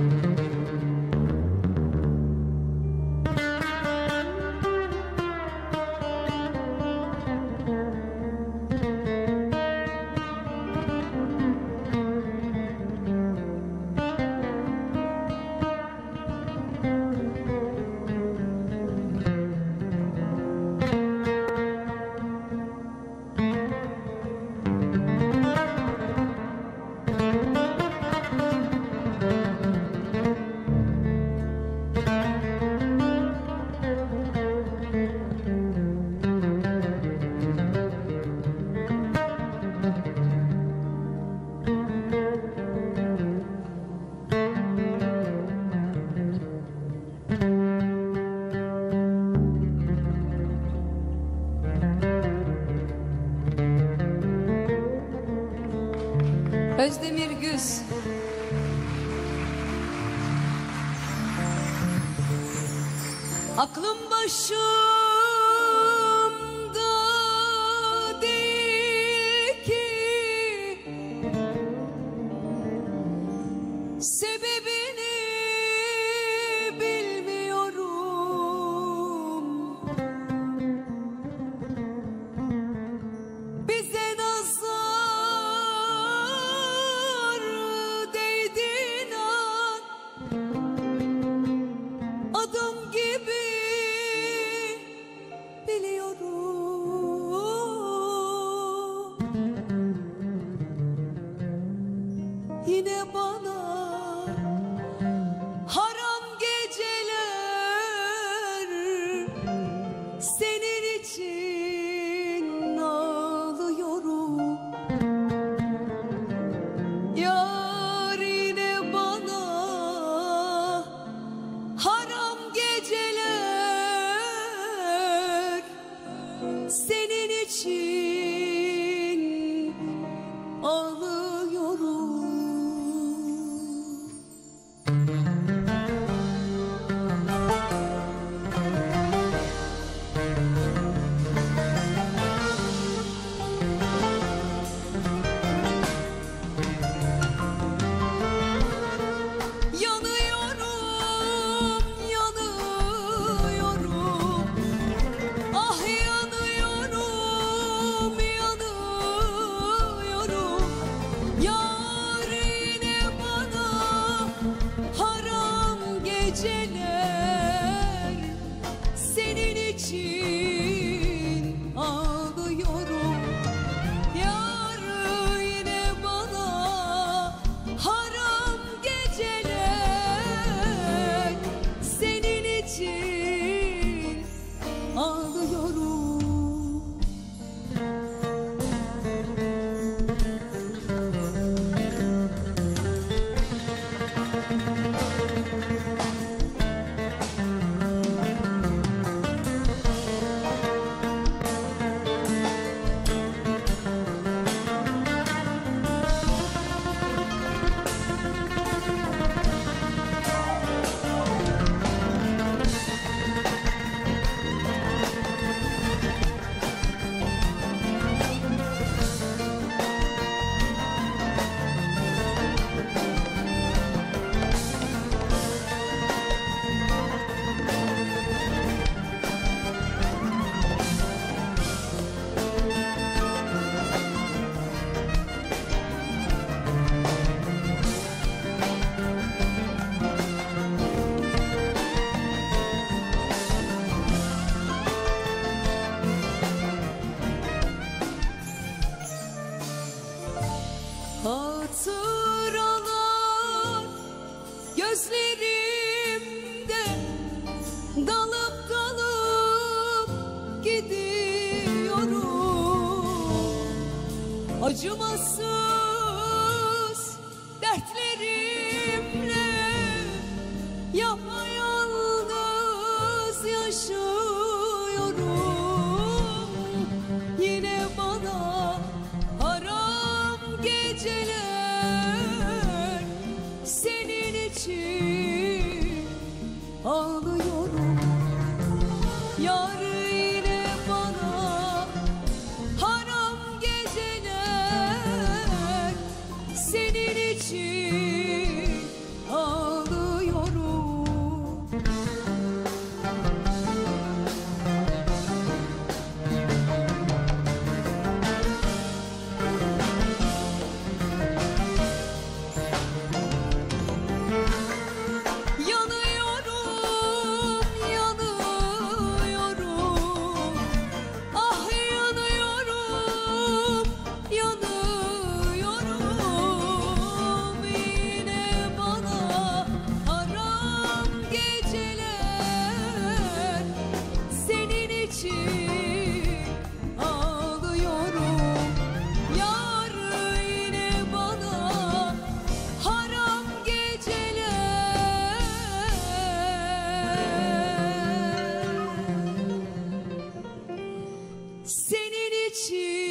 Özdemir Güz. Aklım başımda değil ki, sebebini bilmiyorum. Bize nazar değdiğin an adım gibi biliyorum. Yine bana haram geceler, senin için ağlıyorum. Yar yine bana haram geceler, senin için ağlıyorum. Yanıyorum, yanıyorum. Ah yanıyorum, yanıyorum. Yar yine bana haram geceler, senin için ağlıyorum. Yar yine bana haram geceler, senin için ağlıyorum. Hatıralar gözlerimde dalıp dalıp gidiyorum. Acımasız dertlerimle yapayalnız yaşıyorum. Yine bana haram geceler, senin için ağlıyorum. Yar yine bana haram geceler, senin için